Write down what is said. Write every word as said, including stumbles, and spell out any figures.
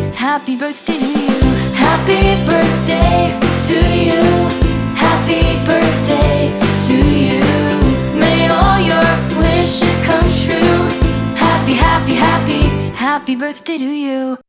happy birthday to you. Happy birthday to you. Happy birthday to you. May all your wishes come true. Happy, happy, happy, happy birthday to you.